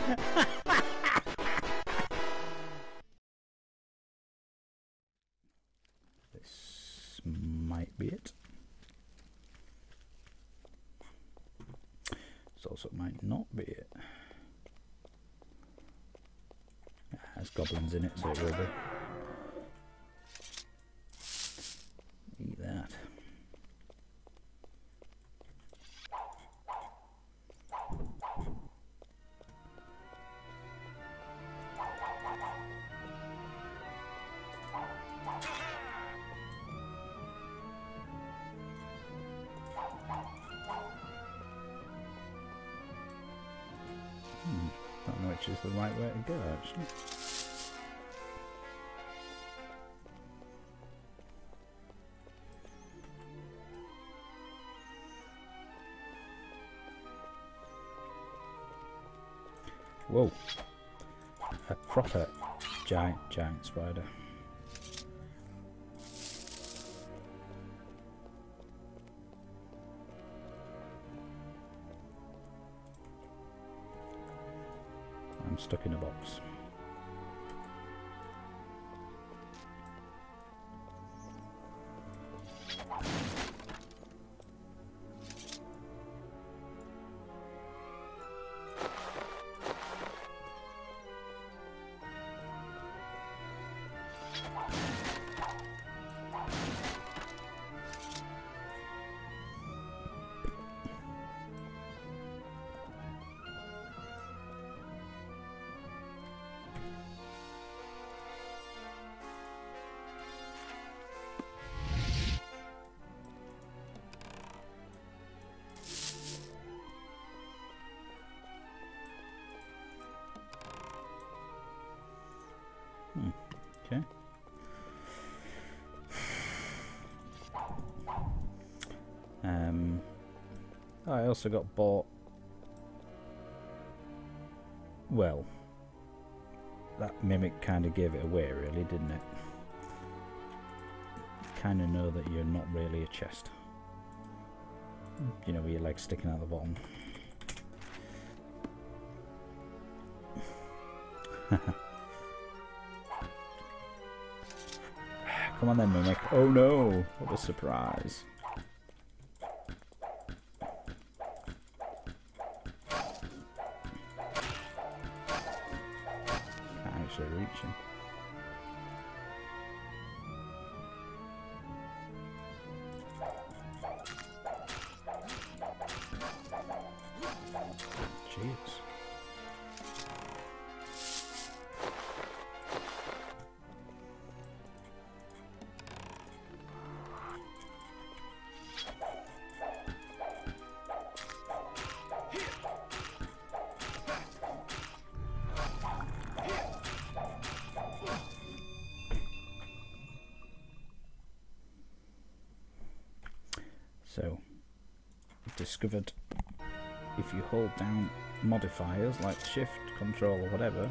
This might be it. This also might not be it. There's goblins in it, so it will be. Eat that. Don't know which is the right way to go, actually. Whoa, a proper giant spider. I'm stuck in a box. Okay. I also got bought. Well, that mimic kind of gave it away, really, didn't it? Kind of know that you're not really a chest. You know, with your legs sticking out the bottom. Come on then, mimic. Oh no! What a surprise. Can't actually reach him. Jeez. So, I've discovered if you hold down modifiers like shift, control or whatever,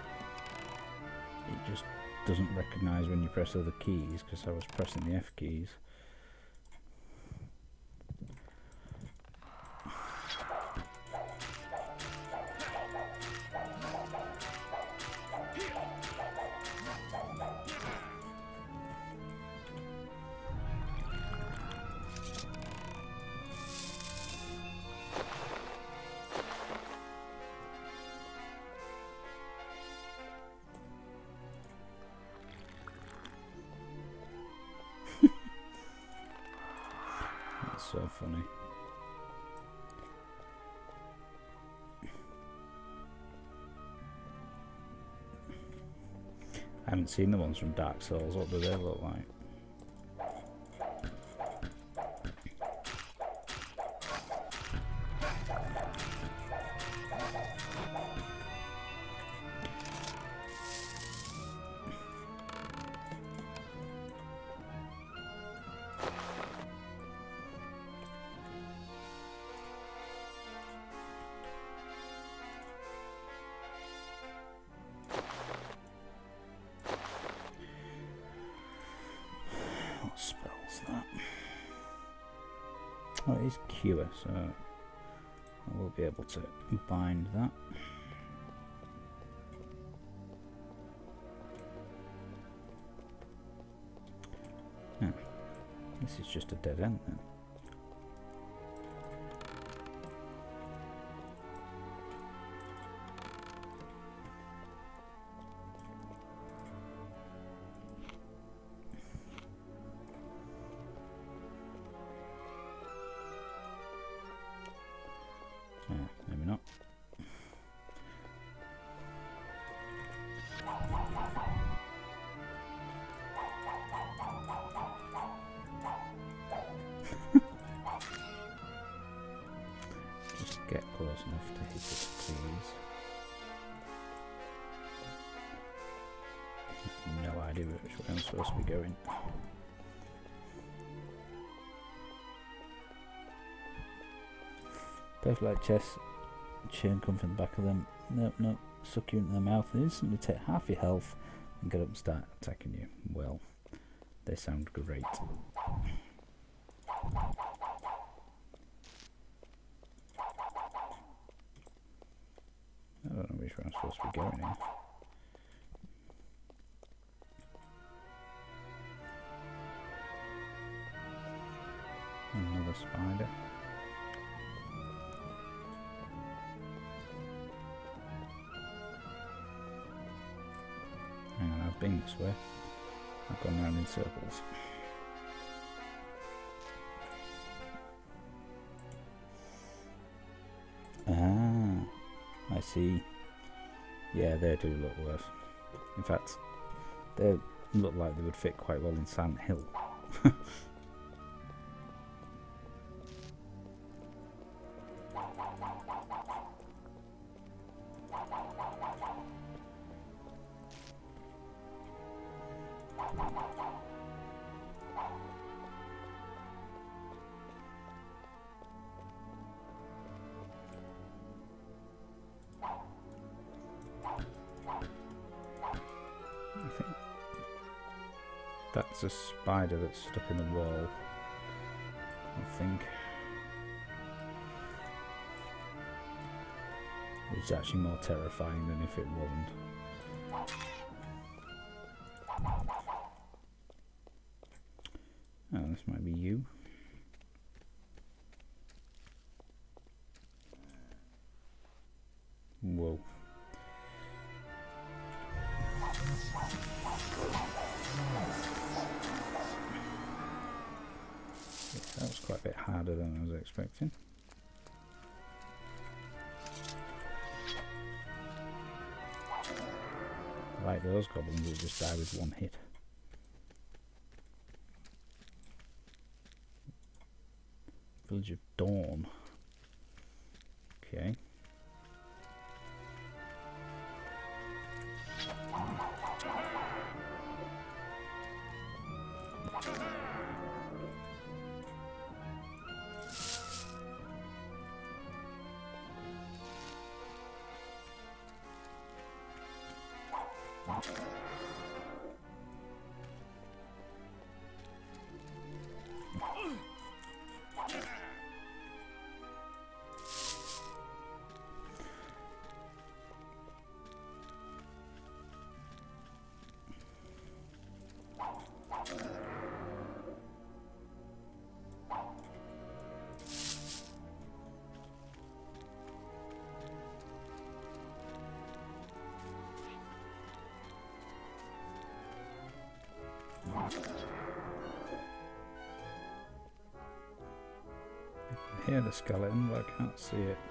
it just doesn't recognise when you press other keys, because I was pressing the F keys. So funny. I haven't seen the ones from Dark Souls. What do they look like? What spells that? Oh, it is Cure, so I will be able to bind that. Oh, this is just a dead end then. Maybe not. Just get close enough to hit it, please. No idea which way I'm supposed to be going. Perfect like chess, chain come from the back of them. Nope, nope. Suck you into the mouth and instantly take half your health and get up and start attacking you. Well, they sound great. I don't know which way I'm supposed to be going here. Another spider. Hang on, I've been this way. I've gone round in circles. Ah, I see. Yeah, they do look worse. In fact, they look like they would fit quite well in Silent Hill. That's a spider that's stuck in the wall, I think. It's actually more terrifying than if it wasn't. Oh, this might be you. Whoa. That was quite a bit harder than I was expecting. Like those goblins will just die with one hit. Village of Dawn. Okay. I hear the skeleton, but I can't see it.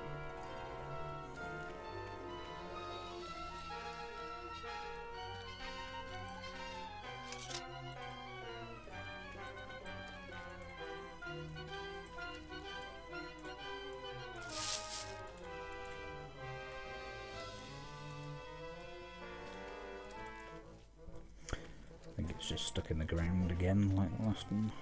I think it's just stuck in the ground again like the last one.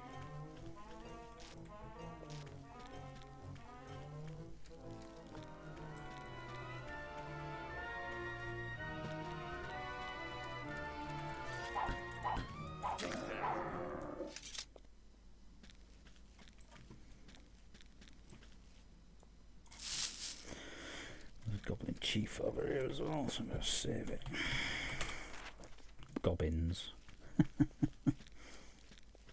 There's a goblin chief over here as well, so I'm going to save it. Gobbins.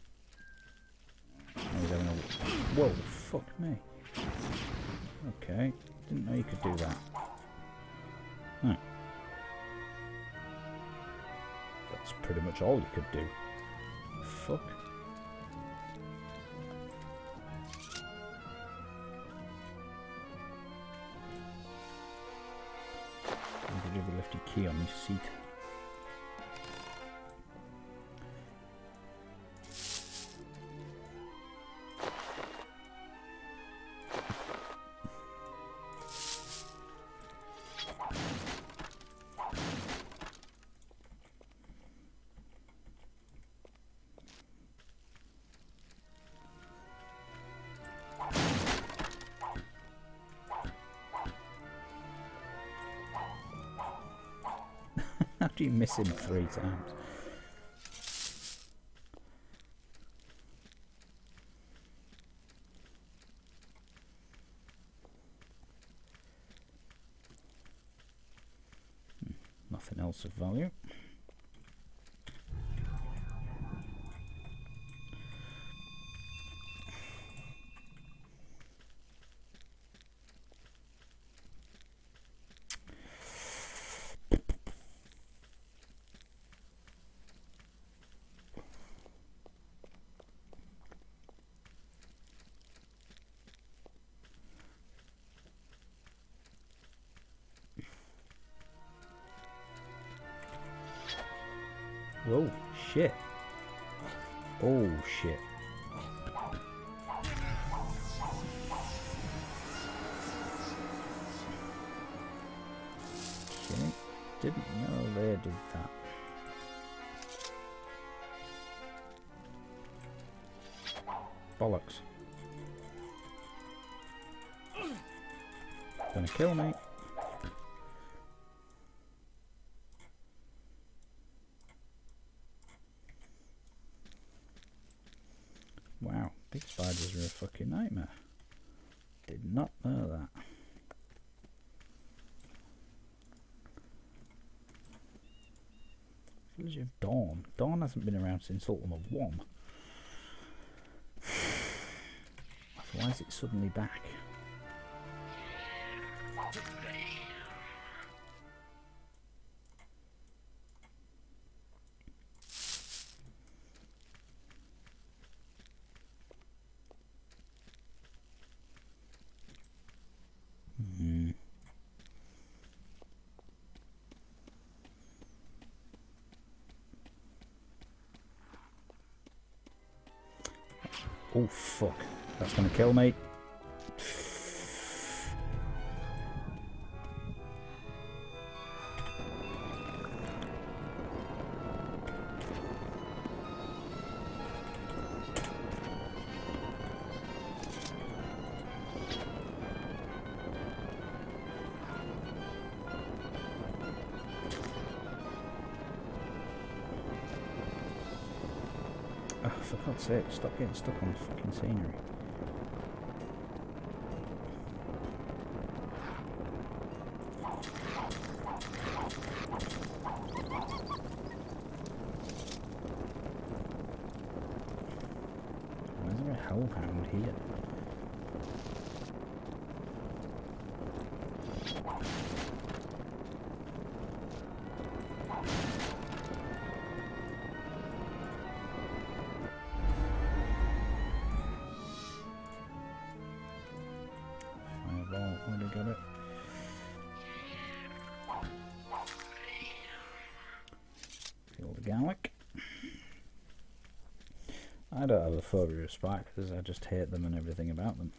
me. Okay, didn't know you could do that. Huh. That's pretty much all you could do. Fuck. Did you ever left your key on your seat? How do you miss him 3 times? Nothing else of value. Whoa, shit. Oh, shit. Okay, didn't know they did that. Bollocks. Gonna kill me. Wow, big spiders are a fucking nightmare. Did not know that. Village of Dawn. Dawn hasn't been around since Ultima 1. Why is it suddenly back? Oh fuck, that's gonna kill me. Oh, for God's sake, stop getting stuck on the fucking scenery. Why is there a hellhound here? Already got it. Field of Gallic. I don't have a phobia of spiders, I just hate them and everything about them.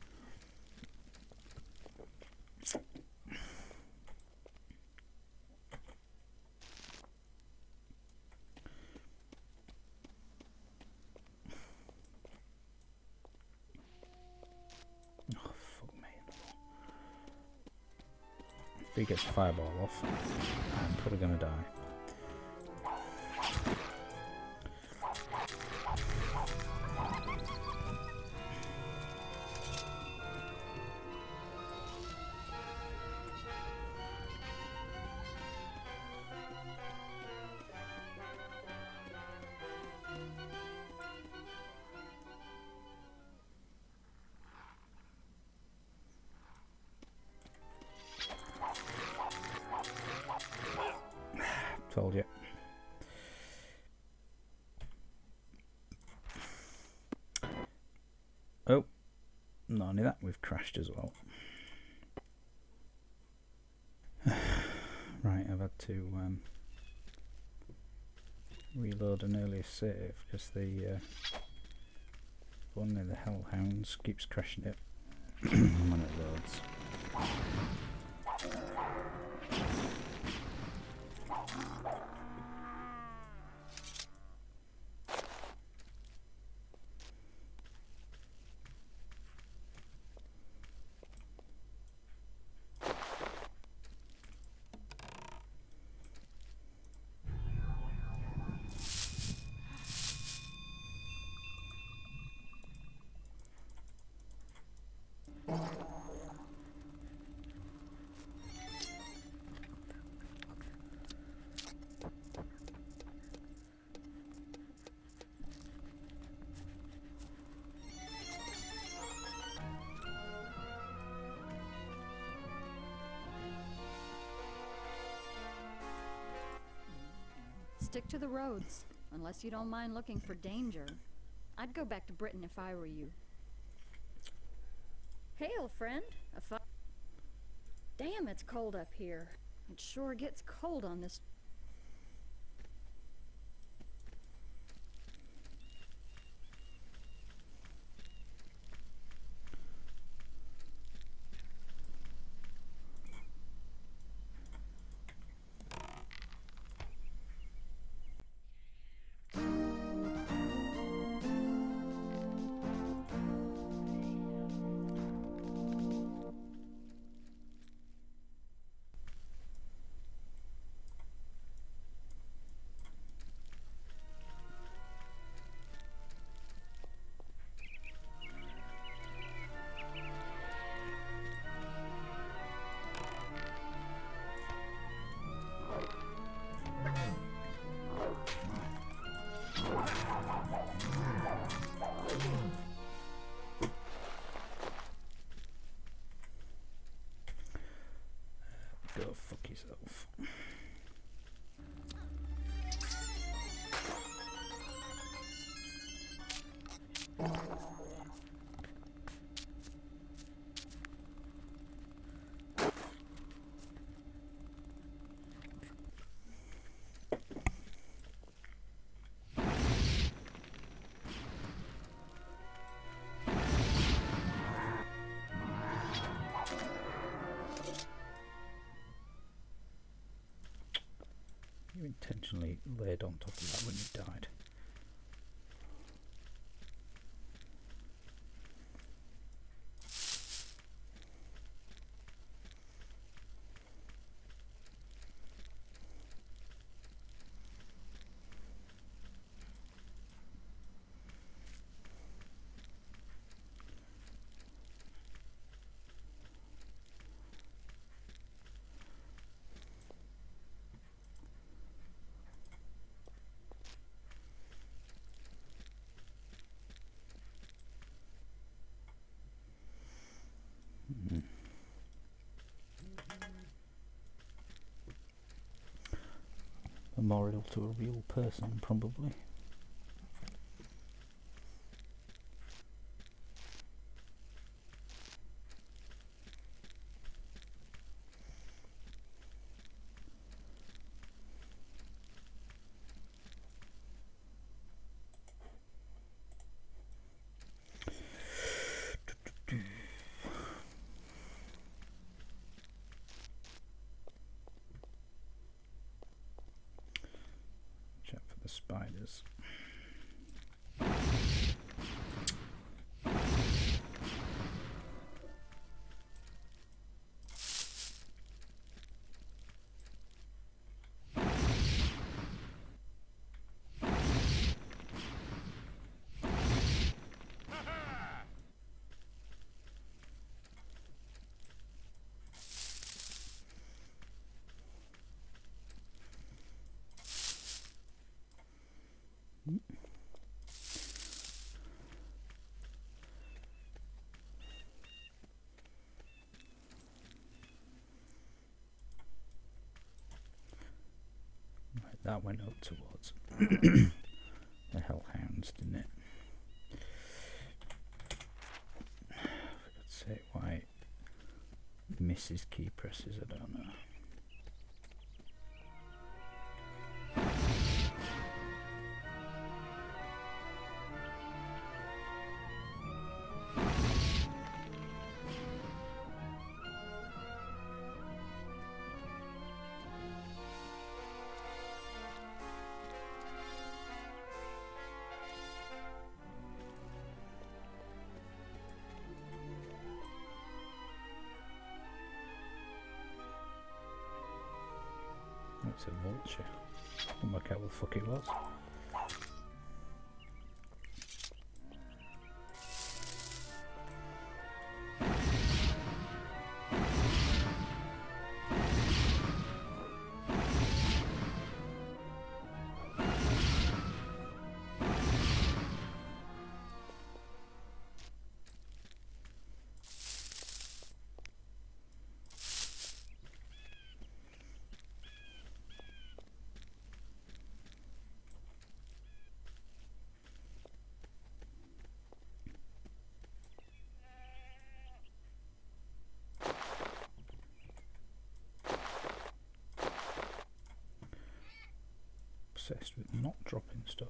If he gets fireball off, I'm probably gonna die. not only that, we've crashed as well. Right, I've had to reload an earlier save because the one of the Hellhounds keeps crashing it when it loads. Stick to the roads, unless you don't mind looking for danger. I'd go back to Britain if I were you. Hail, friend. Damn, it's cold up here. It sure gets cold on this. Go fuck yourself. You intentionally laid on top of that when you died. Memorial to a real person, probably. The spiders. That went up towards the Hellhounds, didn't it? say why it misses key presses, I don't know. It's a vulture. Couldn't work out what the fuck it was. Obsessed with not dropping stuff.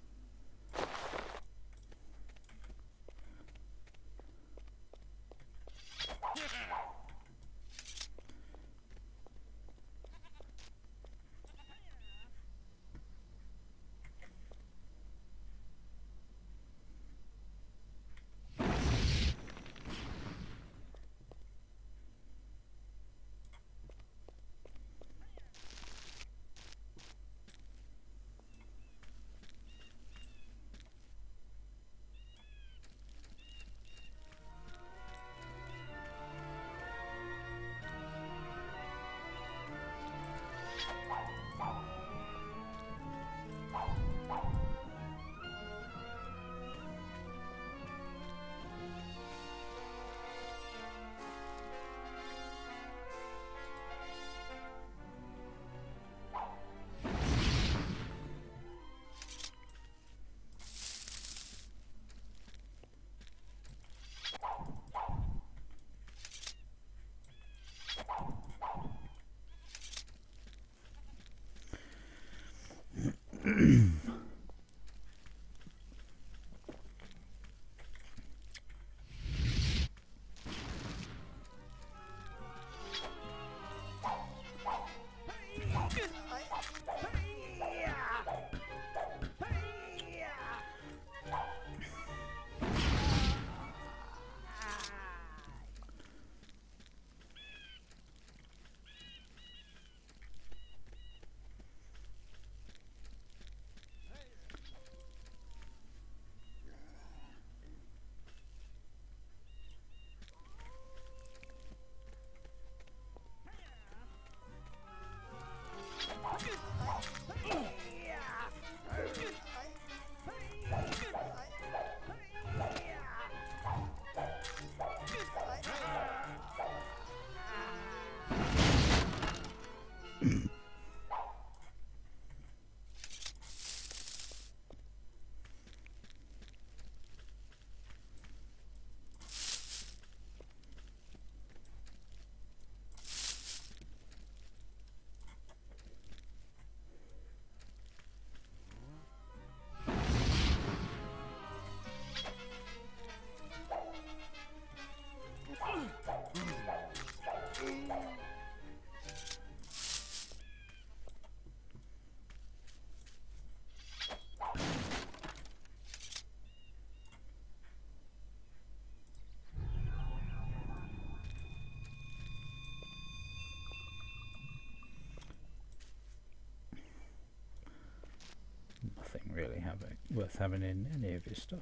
Really worth having in any of his stuff.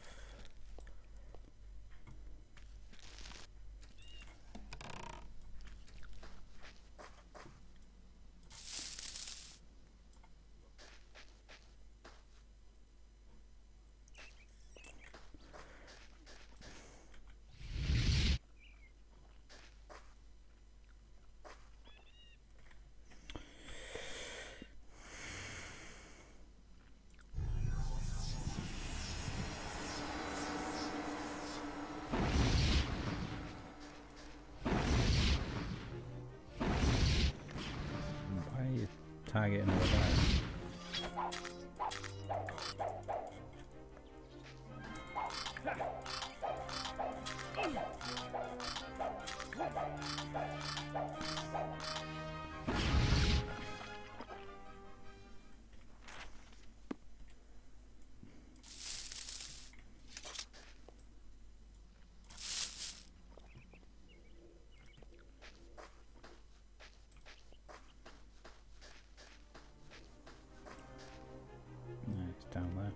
target another dice. No, it's down there.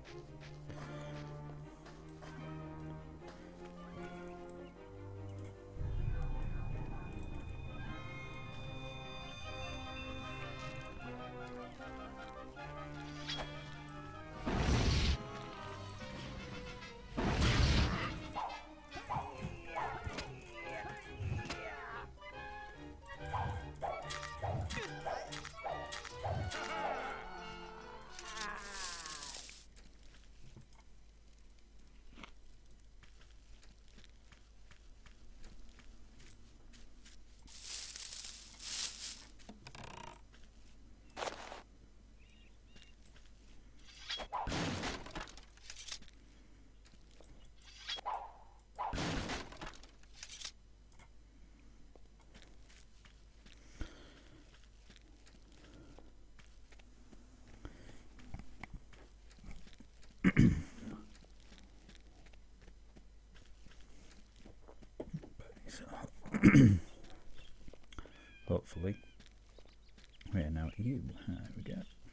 Hopefully. Yeah, now you. There we go.